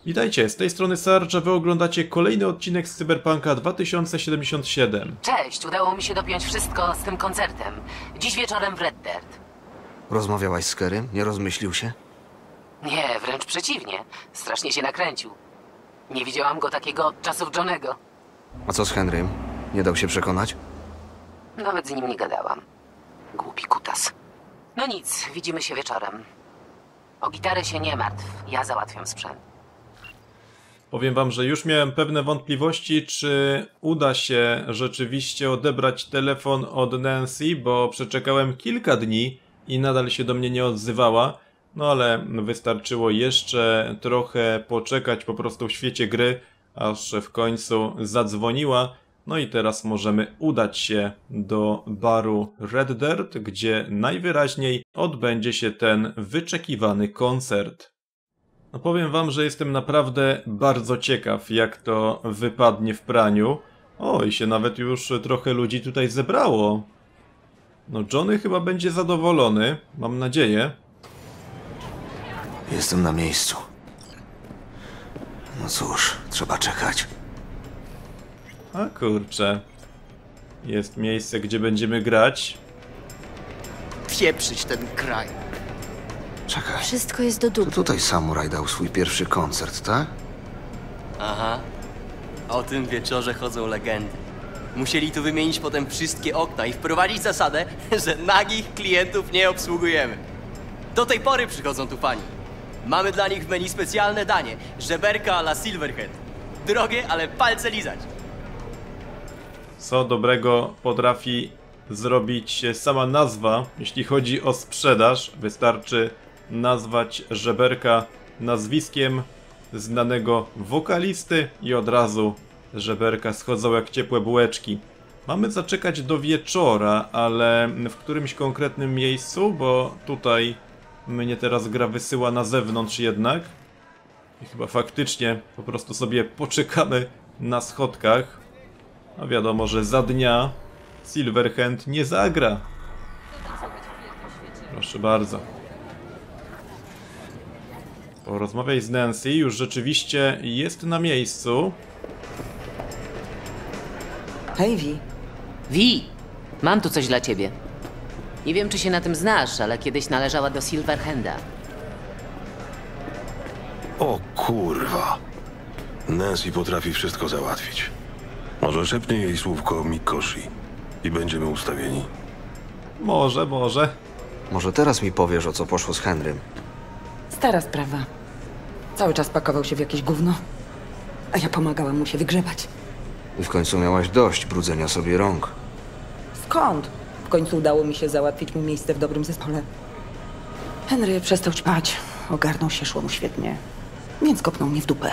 Witajcie, z tej strony Sarge, a wy oglądacie kolejny odcinek z Cyberpunka 2077. Cześć, udało mi się dopiąć wszystko z tym koncertem. Dziś wieczorem w Red Dirt. Rozmawiałaś z Kerrym? Nie rozmyślił się? Nie, wręcz przeciwnie. Strasznie się nakręcił. Nie widziałam go takiego od czasów Johnego. A co z Henrym? Nie dał się przekonać? Nawet z nim nie gadałam. Głupi kutas. No nic, widzimy się wieczorem. O gitarę się nie martw, ja załatwiam sprzęt. Powiem wam, że już miałem pewne wątpliwości, czy uda się rzeczywiście odebrać telefon od Nancy, bo przeczekałem kilka dni i nadal się do mnie nie odzywała. No ale wystarczyło jeszcze trochę poczekać po prostu w świecie gry, aż w końcu zadzwoniła. No i teraz możemy udać się do baru Red Dirt, gdzie najwyraźniej odbędzie się ten wyczekiwany koncert. No powiem wam, że jestem naprawdę bardzo ciekaw, jak to wypadnie w praniu. O, i się nawet już trochę ludzi tutaj zebrało. No Johnny chyba będzie zadowolony, mam nadzieję. Jestem na miejscu. No cóż, trzeba czekać. A kurczę. Jest miejsce, gdzie będziemy grać. Pieprzyć ten kraj. Czekaj. Wszystko jest do To dupy. tutaj Samuraj dał swój pierwszy koncert, tak? Aha. O tym wieczorze chodzą legendy. Musieli tu wymienić potem wszystkie okna i wprowadzić zasadę, że nagich klientów nie obsługujemy. Do tej pory przychodzą tu fani. Mamy dla nich w menu specjalne danie. Żeberka à la Silverhead. Drogie, ale palce lizać. Co dobrego potrafi zrobić sama nazwa, jeśli chodzi o sprzedaż. Wystarczy nazwać żeberka nazwiskiem znanego wokalisty i od razu żeberka schodzą jak ciepłe bułeczki. Mamy zaczekać do wieczora, ale w którymś konkretnym miejscu, bo tutaj mnie teraz gra wysyła na zewnątrz jednak. I chyba faktycznie po prostu sobie poczekamy na schodkach. A wiadomo, że za dnia Silverhand nie zagra. Proszę bardzo. Porozmawiaj z Nancy, już rzeczywiście jest na miejscu. Hej, Vi, mam tu coś dla ciebie. Nie wiem, czy się na tym znasz, ale kiedyś należała do Silverhanda. O kurwa. Nancy potrafi wszystko załatwić. Może szepnie jej słówko Mikoshi i będziemy ustawieni. Może. Może teraz mi powiesz, o co poszło z Henrym? Stara sprawa. Cały czas pakował się w jakieś gówno, a ja pomagałam mu się wygrzebać. I w końcu miałaś dość brudzenia sobie rąk. Skąd? W końcu udało mi się załatwić mu miejsce w dobrym zespole. Henry przestał ćpać, ogarnął się, szło mu świetnie, więc kopnął mnie w dupę.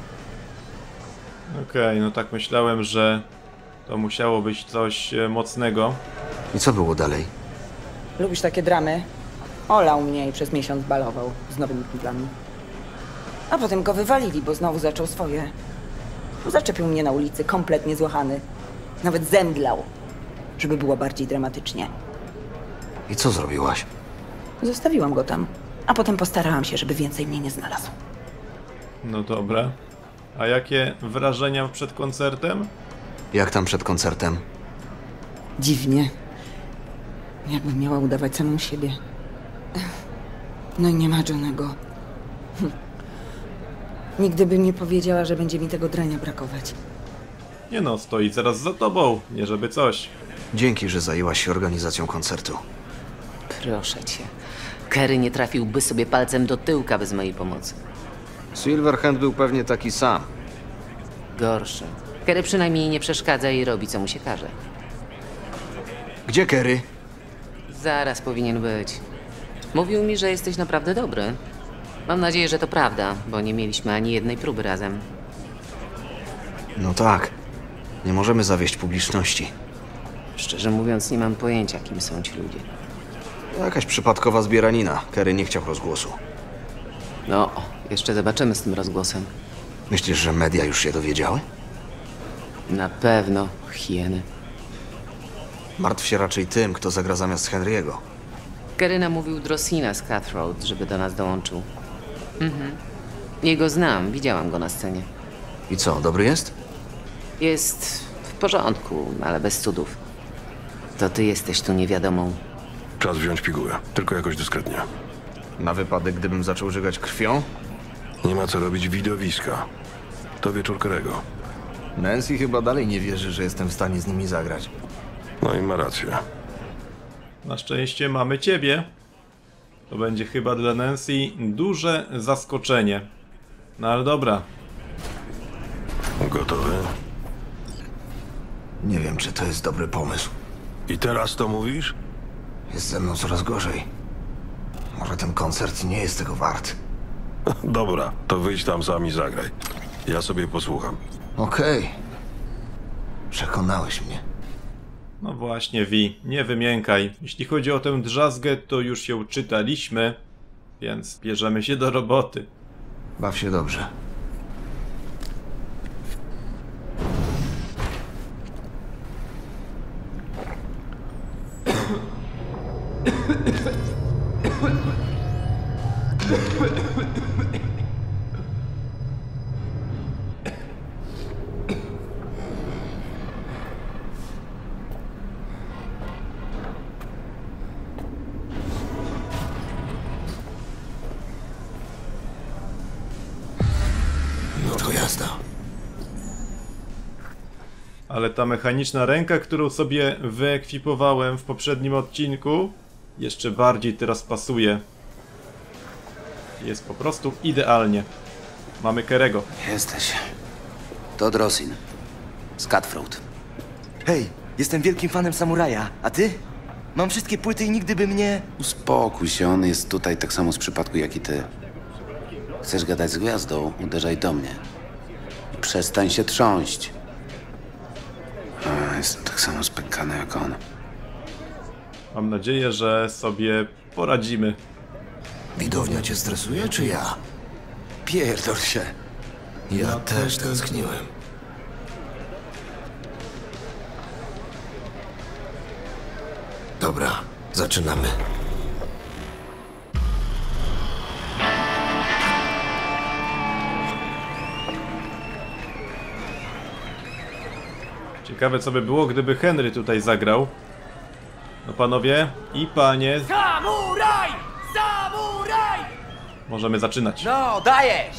Okej, no tak myślałem, że to musiało być coś mocnego. I co było dalej? Lubisz takie dramy? Olał mnie i przez miesiąc balował z nowymi kumplami. A potem go wywalili, bo znowu zaczął swoje. Zaczepił mnie na ulicy, kompletnie złachany. Nawet zemdlał, żeby było bardziej dramatycznie. I co zrobiłaś? Zostawiłam go tam, a potem postarałam się, żeby więcej mnie nie znalazł. No dobra. A jakie wrażenia przed koncertem? Jak tam przed koncertem? Dziwnie. Jakbym miała udawać samą siebie. No i nie ma Johnego. Nigdy bym nie powiedziała, że będzie mi tego drania brakować. Nie no, stoi zaraz za tobą, nie żeby coś. Dzięki, że zajęłaś się organizacją koncertu. Proszę cię. Kerry nie trafiłby sobie palcem do tyłka bez mojej pomocy. Silverhand był pewnie taki sam. Gorsze. Kerry przynajmniej nie przeszkadza i robi, co mu się każe. Gdzie Kerry? Zaraz powinien być. Mówił mi, że jesteś naprawdę dobry. Mam nadzieję, że to prawda, bo nie mieliśmy ani jednej próby razem. No tak. Nie możemy zawieść publiczności. Szczerze mówiąc, nie mam pojęcia, kim są ci ludzie. Jakaś przypadkowa zbieranina. Kerry nie chciał rozgłosu. No, jeszcze zobaczymy z tym rozgłosem. Myślisz, że media już się dowiedziały? Na pewno, hieny. Martw się raczej tym, kto zagra zamiast Henry'ego. Kerry namówił Drossina z Cutthroat, żeby do nas dołączył. Jego znam, widziałam go na scenie. I co, dobry jest? Jest w porządku, ale bez cudów. To ty jesteś tu niewiadomą. Czas wziąć pigułę, tylko jakoś dyskretnie. Na wypadek, gdybym zaczął żygać krwią? Nie ma co robić widowiska. To wieczór Kerego. Nancy chyba dalej nie wierzy, że jestem w stanie z nimi zagrać. No i ma rację. Na szczęście mamy ciebie. To będzie chyba dla Nancy duże zaskoczenie. No ale dobra. Gotowy? Nie wiem, czy to jest dobry pomysł. I teraz to mówisz? Jest ze mną coraz gorzej. Może ten koncert nie jest tego wart. Dobra, to wyjdź tam sam i zagraj. Ja sobie posłucham. Okej. Przekonałeś mnie. No właśnie, Vi, nie wymiękaj. Jeśli chodzi o tę drzazgę, to już ją czytaliśmy, więc bierzemy się do roboty. Baw się dobrze. No to jazda. Ale ta mechaniczna ręka, którą sobie wyekwipowałem w poprzednim odcinku, jeszcze bardziej teraz pasuje. Jest po prostu idealnie. Mamy Kerego. Jesteś. To Drosin. Z Cutthroat. Hej, jestem wielkim fanem samuraja, a ty? Mam wszystkie płyty i nigdy by mnie... Uspokój się, on jest tutaj tak samo z przypadku jak i ty. Chcesz gadać z gwiazdą? Uderzaj do mnie. I przestań się trząść. Jestem tak samo spękany jak on. Mam nadzieję, że sobie poradzimy. Widownia cię stresuje, czy ja? Pierdol się. Ja też tęskniłem. Dobra, zaczynamy. Ciekawe, co by było, gdyby Henry tutaj zagrał. No panowie i panie, Samuraj! Samuraj! możemy zaczynać. No, dajesz!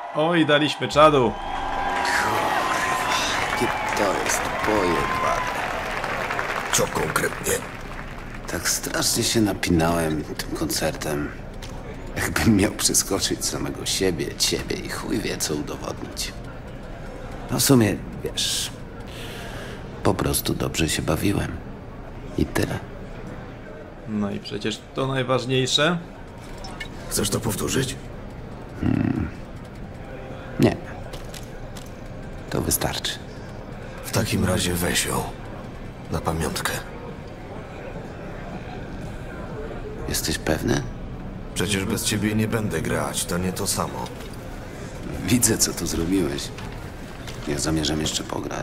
Oj, daliśmy czadu. Jakie to jest pojebane. Co konkretnie? Tak strasznie się napinałem tym koncertem. Jakbym miał przeskoczyć samego siebie, ciebie i chuj wie co udowodnić. No w sumie, wiesz, po prostu dobrze się bawiłem. I tyle. No i przecież to najważniejsze. Chcesz to powtórzyć? Nie. To wystarczy. W takim razie weź ją. Na pamiątkę. Jesteś pewny? Przecież bez ciebie nie będę grać, to nie to samo. Widzę, co tu zrobiłeś. Ja zamierzam jeszcze pograć.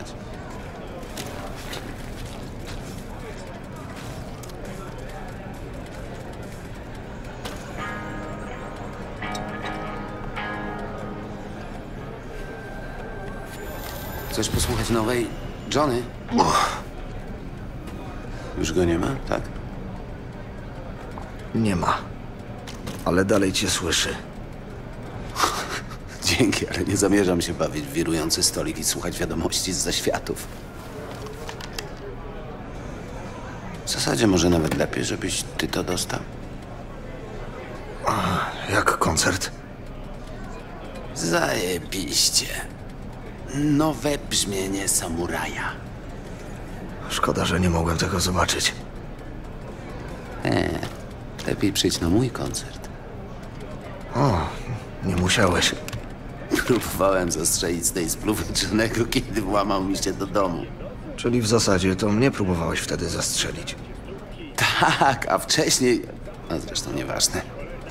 Chcesz posłuchać nowej Johnny? Już go nie ma, tak? Nie ma. Ale dalej cię słyszy. Dzięki, ale nie zamierzam się bawić w wirujący stolik i słuchać wiadomości z zaświatów. W zasadzie może nawet lepiej, żebyś ty to dostał. Jak koncert? Zajebiście. Nowe brzmienie samuraja. Szkoda, że nie mogłem tego zobaczyć. Lepiej przyjdź na mój koncert. O, nie musiałeś. Próbowałem zastrzelić z tej spluwy Johnego, kiedy włamał mi się do domu. Czyli w zasadzie to mnie próbowałeś wtedy zastrzelić. Tak, a wcześniej... A zresztą nieważne.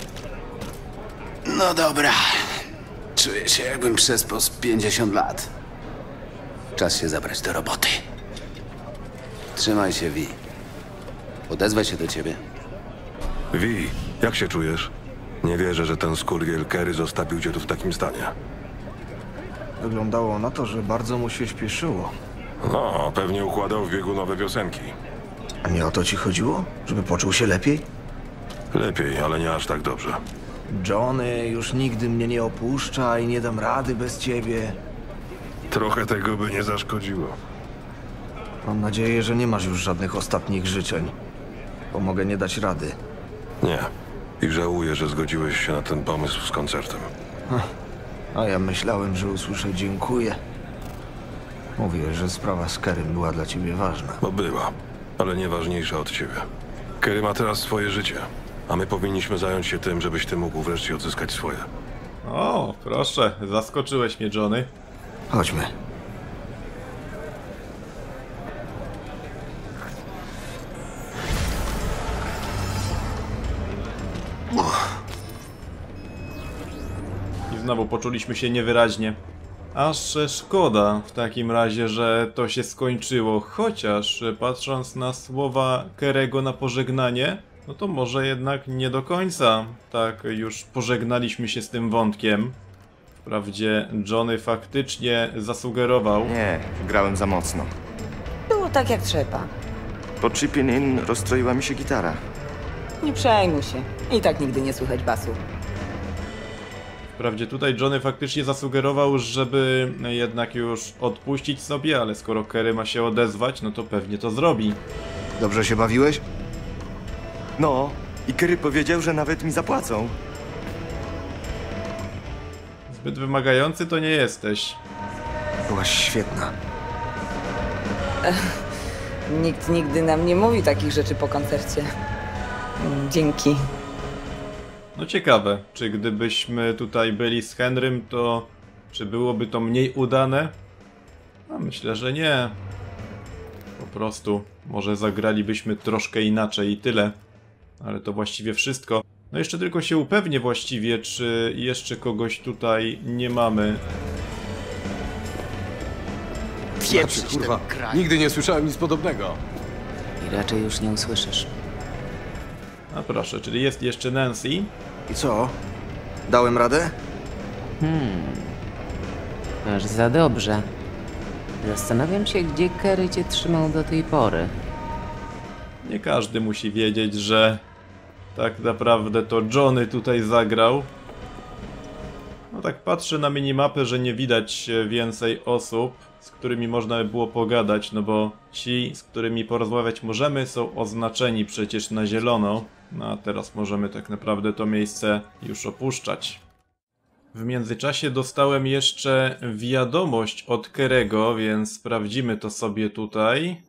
No dobra. Czuję się, jakbym przespał z 50 lat. Czas się zabrać do roboty. Trzymaj się, Vi. Odezwę się do ciebie. Wi, jak się czujesz? Nie wierzę, że ten skurwiel Kerry zostawił cię tu w takim stanie. Wyglądało na to, że bardzo mu się śpieszyło. No, pewnie układał w biegu nowe piosenki. A nie o to ci chodziło? Żeby poczuł się lepiej? Lepiej, ale nie aż tak dobrze. Johnny już nigdy mnie nie opuszcza i nie dam rady bez ciebie. Trochę tego by nie zaszkodziło. Mam nadzieję, że nie masz już żadnych ostatnich życzeń. Pomogę nie dać rady. Nie. I żałuję, że zgodziłeś się na ten pomysł z koncertem. A ja myślałem, że usłyszę dziękuję. Mówię, że sprawa z Kerrym była dla ciebie ważna. Bo była, ale nie ważniejsza od ciebie. Kerry ma teraz swoje życie, a my powinniśmy zająć się tym, żebyś ty mógł wreszcie odzyskać swoje. O, proszę, zaskoczyłeś mnie, Johnny. Chodźmy. I znowu poczuliśmy się niewyraźnie. Aż szkoda w takim razie, że to się skończyło, chociaż patrząc na słowa Kerego na pożegnanie, no to może jednak nie do końca tak już pożegnaliśmy się z tym wątkiem. Wprawdzie Johnny faktycznie zasugerował... Nie, grałem za mocno. Było tak jak trzeba. Po chipping in rozstroiła mi się gitara. Nie przejmuj się. I tak nigdy nie słychać basu. Wprawdzie tutaj Johnny faktycznie zasugerował, żeby jednak już odpuścić sobie, ale skoro Kerry ma się odezwać, no to pewnie to zrobi. Dobrze się bawiłeś? No, i Kerry powiedział, że nawet mi zapłacą. Zbyt wymagający to nie jesteś. Byłaś świetna. Nikt nigdy nam nie mówi takich rzeczy po koncercie. Dzięki. No ciekawe, czy gdybyśmy tutaj byli z Henrym, to czy byłoby to mniej udane? No myślę, że nie. Po prostu może zagralibyśmy troszkę inaczej i tyle. Ale to właściwie wszystko. No jeszcze tylko się upewnię właściwie, czy jeszcze kogoś tutaj nie mamy. Pieprzyć ten kraj. Nigdy nie słyszałem nic podobnego. I raczej już nie usłyszysz. A proszę, czyli jest jeszcze Nancy. I co? Dałem radę? Aż za dobrze. Zastanawiam się, gdzie Kerry cię trzymał do tej pory. Nie każdy musi wiedzieć, że tak naprawdę to Johnny tutaj zagrał. No tak patrzę na minimapę, że nie widać więcej osób, z którymi można by było pogadać, no bo ci, z którymi porozmawiać możemy, są oznaczeni przecież na zielono. No a teraz możemy tak naprawdę to miejsce już opuszczać. W międzyczasie dostałem jeszcze wiadomość od Kerego, więc sprawdzimy to sobie tutaj.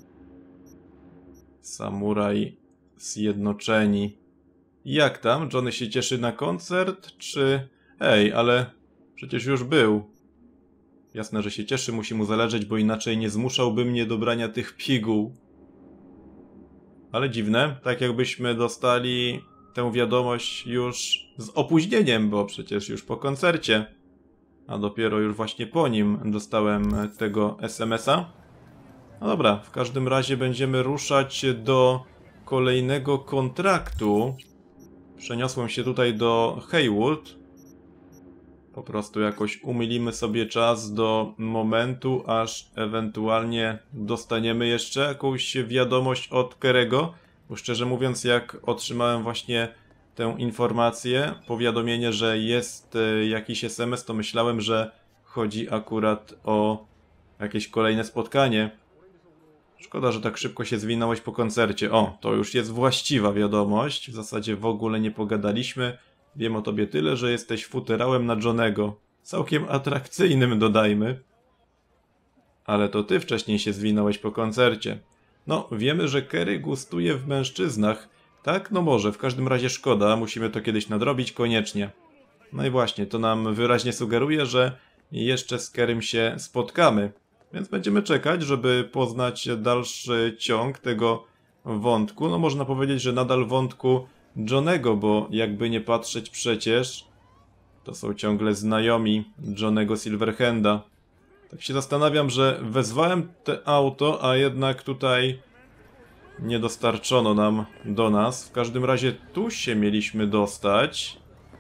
Samuraj Zjednoczeni. Jak tam? Johnny się cieszy na koncert, czy... Ej, ale przecież już był. Jasne, że się cieszy, musi mu zależeć, bo inaczej nie zmuszałby mnie do brania tych piguł. Ale dziwne, tak jakbyśmy dostali tę wiadomość już z opóźnieniem, bo przecież już po koncercie. A dopiero już właśnie po nim dostałem tego SMS-a. No dobra, w każdym razie będziemy ruszać do kolejnego kontraktu. Przeniosłem się tutaj do Haywood. Po prostu jakoś umylimy sobie czas do momentu, aż ewentualnie dostaniemy jeszcze jakąś wiadomość od Kerego. Bo szczerze mówiąc, jak otrzymałem właśnie tę informację, powiadomienie, że jest jakiś SMS, to myślałem, że chodzi akurat o jakieś kolejne spotkanie. Szkoda, że tak szybko się zwinąłeś po koncercie. O, to już jest właściwa wiadomość. W zasadzie w ogóle nie pogadaliśmy. Wiem o tobie tyle, że jesteś futerałem na Johnego. Całkiem atrakcyjnym, dodajmy. Ale to ty wcześniej się zwinąłeś po koncercie. No, wiemy, że Kerry gustuje w mężczyznach. Tak? No może, w każdym razie szkoda. Musimy to kiedyś nadrobić koniecznie. No i właśnie, to nam wyraźnie sugeruje, że jeszcze z Kerrym się spotkamy. Więc będziemy czekać, żeby poznać dalszy ciąg tego wątku. No można powiedzieć, że nadal wątku Johnego, bo jakby nie patrzeć przecież, to są ciągle znajomi Johnego Silverhanda. Tak się zastanawiam, że wezwałem te auto, a jednak tutaj nie dostarczono nam do nas. W każdym razie tu się mieliśmy dostać.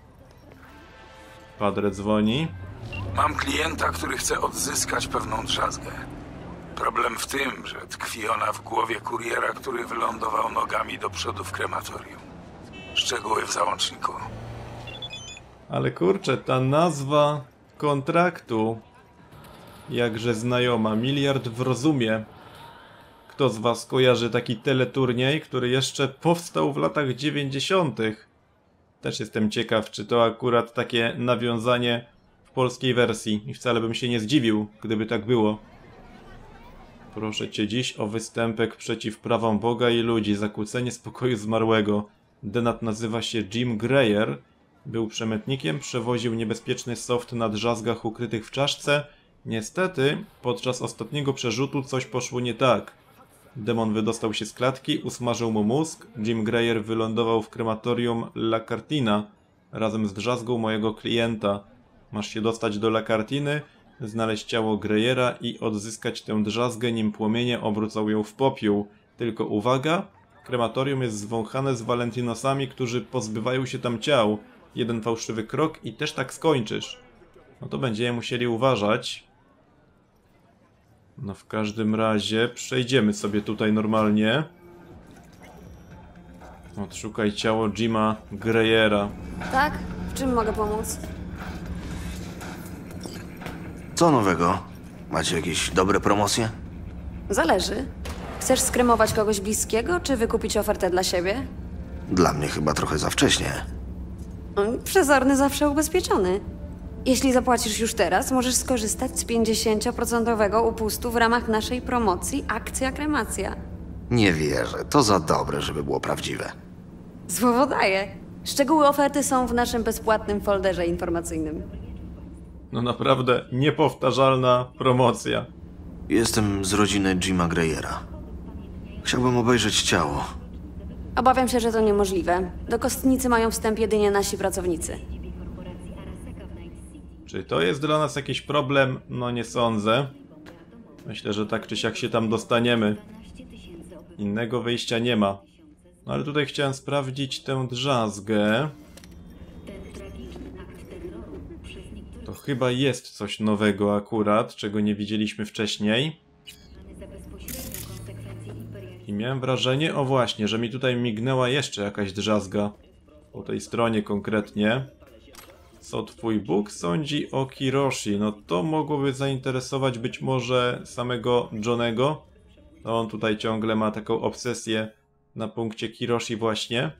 Padre dzwoni. Mam klienta, który chce odzyskać pewną drzazgę. Problem w tym, że tkwi ona w głowie kuriera, który wylądował nogami do przodu w krematorium. Szczegóły w załączniku. Ale kurczę, ta nazwa kontraktu jakże znajoma. Miliard w rozumie. Kto z was kojarzy taki teleturniej, który jeszcze powstał w latach 90. Też jestem ciekaw, czy to akurat takie nawiązanie w polskiej wersji. I wcale bym się nie zdziwił, gdyby tak było. Proszę cię dziś o występek przeciw prawom Boga i ludzi. Zakłócenie spokoju zmarłego. Denat nazywa się Jim Greyer. Był przemytnikiem, przewoził niebezpieczny soft na drzazgach ukrytych w czaszce. Niestety, podczas ostatniego przerzutu coś poszło nie tak. Demon wydostał się z klatki, usmażył mu mózg. Jim Greyer wylądował w krematorium La Cartina razem z drzazgą mojego klienta. Masz się dostać do La Cartiny, znaleźć ciało Greyera i odzyskać tę drzazgę, nim płomienie obrócą ją w popiół. Tylko uwaga, krematorium jest zwąchane z Valentinosami, którzy pozbywają się tam ciał. Jeden fałszywy krok i też tak skończysz. No to będziemy musieli uważać. No w każdym razie przejdziemy sobie tutaj normalnie. Odszukaj ciało Jima Greyera. Tak? W czym mogę pomóc? Co nowego? Macie jakieś dobre promocje? Zależy. Chcesz skremować kogoś bliskiego, czy wykupić ofertę dla siebie? Dla mnie chyba trochę za wcześnie. Przezorny zawsze ubezpieczony. Jeśli zapłacisz już teraz, możesz skorzystać z 50% upustu w ramach naszej promocji Akcja Kremacja. Nie wierzę, to za dobre, żeby było prawdziwe. Słowo daję. Szczegóły oferty są w naszym bezpłatnym folderze informacyjnym. No naprawdę niepowtarzalna promocja. Jestem z rodziny Jima Greyera. Chciałbym obejrzeć ciało. Obawiam się, że to niemożliwe. Do kostnicy mają wstęp jedynie nasi pracownicy. Czy to jest dla nas jakiś problem? No nie sądzę. Myślę, że tak czy siak się tam dostaniemy. Innego wyjścia nie ma. No ale tutaj chciałem sprawdzić tę drzazgę. To chyba jest coś nowego akurat, czego nie widzieliśmy wcześniej. I miałem wrażenie, o właśnie, że mi tutaj mignęła jeszcze jakaś drzazga. Po tej stronie konkretnie. Co twój Bóg sądzi o Kiroshi? No to mogłoby zainteresować być może samego Johnego. No on tutaj ciągle ma taką obsesję na punkcie Kiroshi właśnie.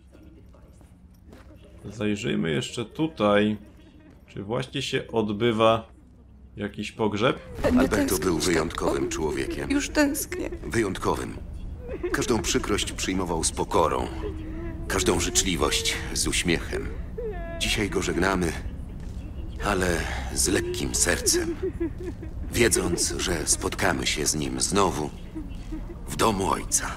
Zajrzyjmy jeszcze tutaj. Czy właśnie się odbywa jakiś pogrzeb? Alberto był wyjątkowym człowiekiem. Już tęsknię. Wyjątkowym. Każdą przykrość przyjmował z pokorą. Każdą życzliwość z uśmiechem. Dzisiaj go żegnamy, ale z lekkim sercem. Wiedząc, że spotkamy się z nim znowu w domu ojca.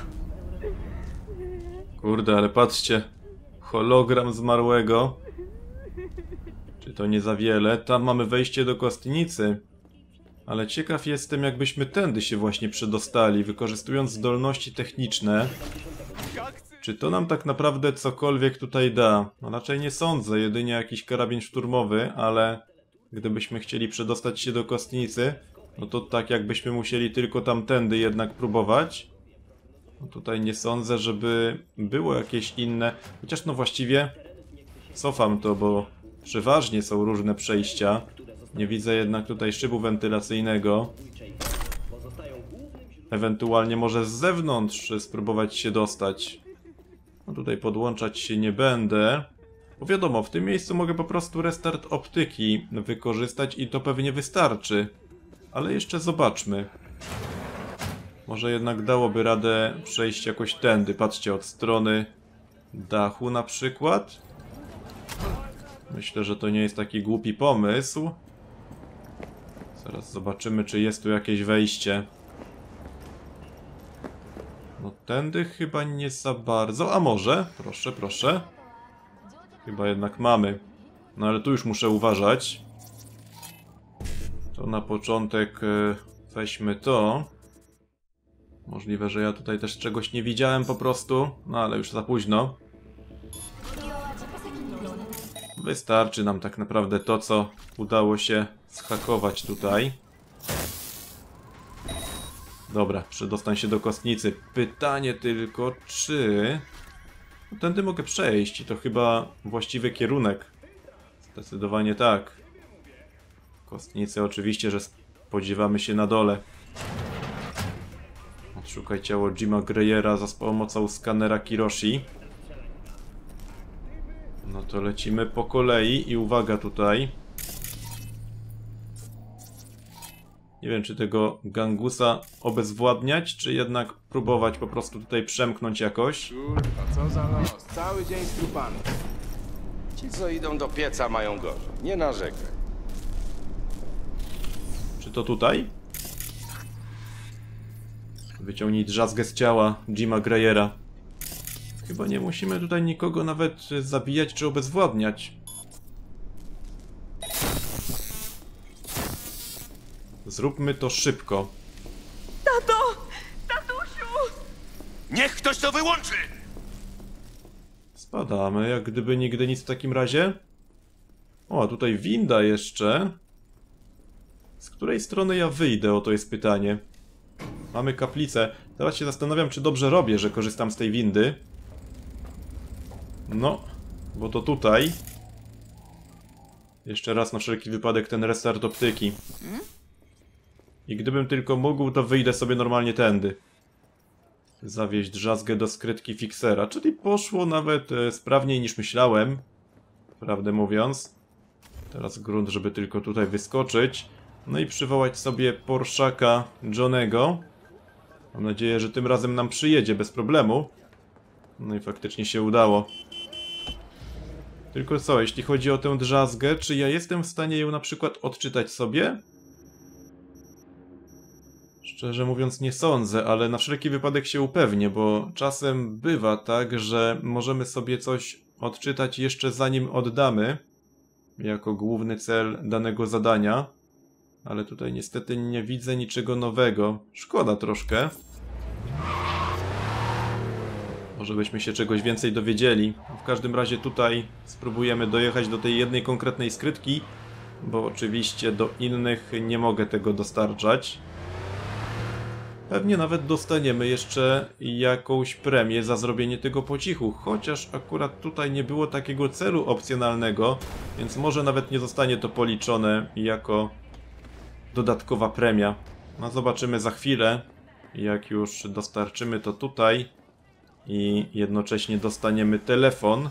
Kurde, ale patrzcie. Hologram zmarłego. Czy to nie za wiele? Tam mamy wejście do kostnicy. Ale ciekaw jestem, jakbyśmy tędy się właśnie przedostali, wykorzystując zdolności techniczne. Czy to nam tak naprawdę cokolwiek tutaj da? No raczej nie sądzę, jedynie jakiś karabin szturmowy, ale gdybyśmy chcieli przedostać się do kostnicy, no to tak jakbyśmy musieli tylko tamtędy jednak próbować. No tutaj nie sądzę, żeby było jakieś inne, chociaż no właściwie cofam to, bo przeważnie są różne przejścia. Nie widzę jednak tutaj szybu wentylacyjnego. Ewentualnie może z zewnątrz spróbować się dostać. No tutaj podłączać się nie będę. Bo wiadomo, w tym miejscu mogę po prostu restart optyki wykorzystać i to pewnie wystarczy. Ale jeszcze zobaczmy. Może jednak dałoby radę przejść jakoś tędy. Patrzcie, od strony dachu na przykład. Myślę, że to nie jest taki głupi pomysł. Zaraz zobaczymy, czy jest tu jakieś wejście. No tędy chyba nie za bardzo. A może? Proszę, proszę. Chyba jednak mamy. No ale tu już muszę uważać. To na początek weźmy to. Możliwe, że ja tutaj też czegoś nie widziałem po prostu. No ale już za późno. Wystarczy nam tak naprawdę to, co udało się zhakować tutaj. Dobra, przedostań się do kostnicy. Pytanie tylko, czy... No, tędy mogę przejść i to chyba właściwy kierunek. Zdecydowanie tak. Kostnicy oczywiście, że spodziewamy się na dole. Odszukaj ciało Jima Greyera za pomocą skanera Kiroshi. No to lecimy po kolei i uwaga tutaj. Nie wiem, czy tego gangusa obezwładniać, czy jednak próbować po prostu tutaj przemknąć jakoś. Kurwa, co za los? Cały dzień z trupami. Ci, co idą do pieca, mają gorzej. Nie narzekaj. Czy to tutaj? Wyciągnij drzazgę z ciała Jima Greyera. Chyba nie musimy tutaj nikogo nawet zabijać czy obezwładniać. Zróbmy to szybko. Tato! Tatusiu! Niech ktoś to wyłączy! Spadamy, jak gdyby nigdy nic w takim razie. O, a tutaj winda jeszcze. Z której strony ja wyjdę? Oto jest pytanie. Mamy kaplicę. Teraz się zastanawiam, czy dobrze robię, że korzystam z tej windy. No, bo to tutaj. Jeszcze raz na wszelki wypadek ten restart optyki. I gdybym tylko mógł, to wyjdę sobie normalnie tędy. Zawieźć drzazgę do skrytki fiksera, czyli poszło nawet sprawniej niż myślałem. Prawdę mówiąc. Teraz grunt, żeby tylko tutaj wyskoczyć. No i przywołać sobie Porszaka Johnego. Mam nadzieję, że tym razem nam przyjedzie bez problemu. No i faktycznie się udało. Tylko co, jeśli chodzi o tę drzazgę, czy ja jestem w stanie ją na przykład odczytać sobie? Szczerze mówiąc nie sądzę, ale na wszelki wypadek się upewnię, bo czasem bywa tak, że możemy sobie coś odczytać jeszcze zanim oddamy jako główny cel danego zadania. Ale tutaj niestety nie widzę niczego nowego. Szkoda troszkę. Może byśmy się czegoś więcej dowiedzieli. W każdym razie tutaj spróbujemy dojechać do tej jednej konkretnej skrytki, bo oczywiście do innych nie mogę tego dostarczać. Pewnie nawet dostaniemy jeszcze jakąś premię za zrobienie tego po cichu, chociaż akurat tutaj nie było takiego celu opcjonalnego, więc może nawet nie zostanie to policzone jako dodatkowa premia. No zobaczymy za chwilę, jak już dostarczymy to tutaj i jednocześnie dostaniemy telefon.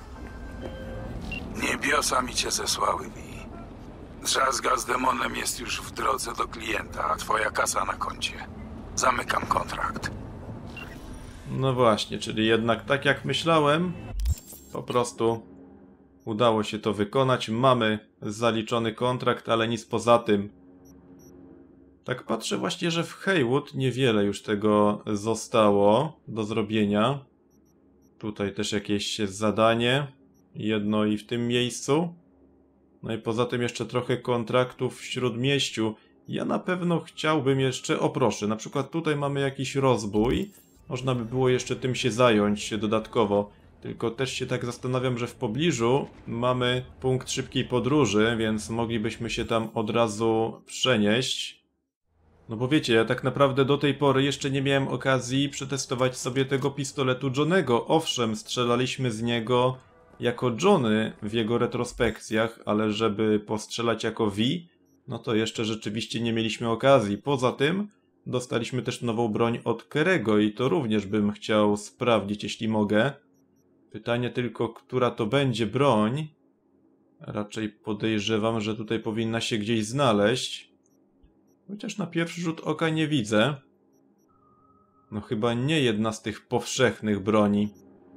Niebiosa mi cię zesłały, Vi. Drzazga z demonem jest już w drodze do klienta, a twoja kasa na koncie. Zamykam kontrakt. No właśnie, czyli jednak tak jak myślałem, po prostu udało się to wykonać. Mamy zaliczony kontrakt, ale nic poza tym. Tak patrzę właśnie, że w Haywood niewiele już tego zostało do zrobienia. Tutaj też jakieś zadanie. Jedno i w tym miejscu. No i poza tym jeszcze trochę kontraktów w Śródmieściu. Ja na pewno chciałbym jeszcze... O proszę, na przykład tutaj mamy jakiś rozbój. Można by było jeszcze tym się zająć dodatkowo. Tylko też się tak zastanawiam, że w pobliżu mamy punkt szybkiej podróży, więc moglibyśmy się tam od razu przenieść. No bo wiecie, ja tak naprawdę do tej pory jeszcze nie miałem okazji przetestować sobie tego pistoletu Johnego. Owszem, strzelaliśmy z niego jako Johnny w jego retrospekcjach, ale żeby postrzelać jako V, no to jeszcze rzeczywiście nie mieliśmy okazji. Poza tym dostaliśmy też nową broń od Kerego i to również bym chciał sprawdzić, jeśli mogę. Pytanie tylko, która to będzie broń. Raczej podejrzewam, że tutaj powinna się gdzieś znaleźć. Chociaż na pierwszy rzut oka nie widzę. No chyba nie jedna z tych powszechnych broni.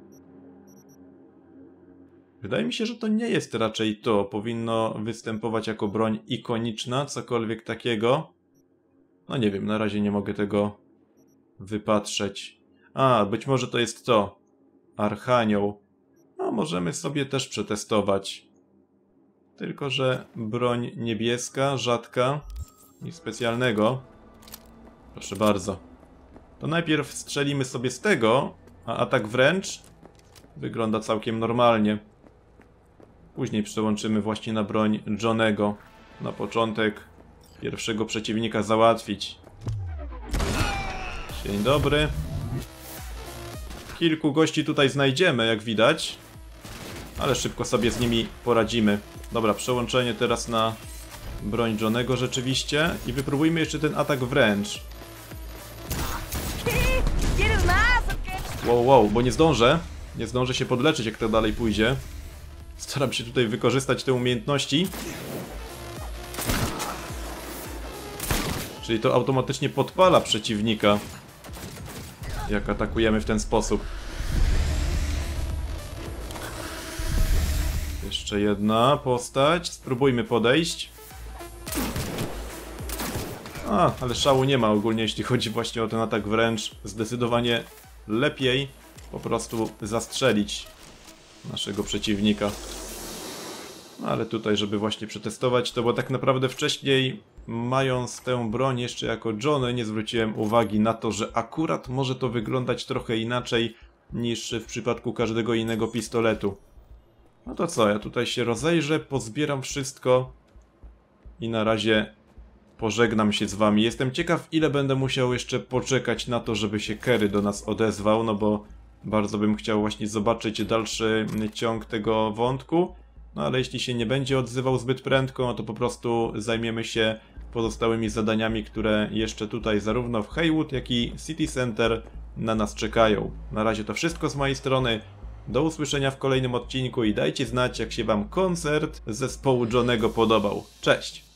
Wydaje mi się, że to nie jest raczej to. Powinno występować jako broń ikoniczna, cokolwiek takiego. No nie wiem, na razie nie mogę tego wypatrzeć. A, być może to jest to. Archanioł. No, możemy sobie też przetestować. Tylko że broń niebieska, rzadka. Nic specjalnego. Proszę bardzo. To najpierw strzelimy sobie z tego, a atak wręcz wygląda całkiem normalnie. Później przełączymy właśnie na broń Johnego. Na początek pierwszego przeciwnika załatwić. Dzień dobry. Kilku gości tutaj znajdziemy, jak widać. Ale szybko sobie z nimi poradzimy. Dobra, przełączenie teraz na broń Johnego rzeczywiście. I wypróbujmy jeszcze ten atak wręcz. Wow, wow, bo nie zdążę. Nie zdążę się podleczyć, jak to dalej pójdzie. Staram się tutaj wykorzystać te umiejętności. Czyli to automatycznie podpala przeciwnika, jak atakujemy w ten sposób. Jeszcze jedna postać. Spróbujmy podejść. A, ale szału nie ma ogólnie, jeśli chodzi właśnie o ten atak wręcz. Zdecydowanie lepiej po prostu zastrzelić naszego przeciwnika. No, ale tutaj, żeby właśnie przetestować to, bo tak naprawdę wcześniej, mając tę broń jeszcze jako Johnny, nie zwróciłem uwagi na to, że akurat może to wyglądać trochę inaczej niż w przypadku każdego innego pistoletu. No to co, ja tutaj się rozejrzę, pozbieram wszystko i na razie pożegnam się z wami. Jestem ciekaw, ile będę musiał jeszcze poczekać na to, żeby się Kerry do nas odezwał, no bo bardzo bym chciał właśnie zobaczyć dalszy ciąg tego wątku. No ale jeśli się nie będzie odzywał zbyt prędko, no to po prostu zajmiemy się pozostałymi zadaniami, które jeszcze tutaj zarówno w Haywood, jak i City Center na nas czekają. Na razie to wszystko z mojej strony. Do usłyszenia w kolejnym odcinku i dajcie znać, jak się wam koncert zespołu Johnego podobał. Cześć!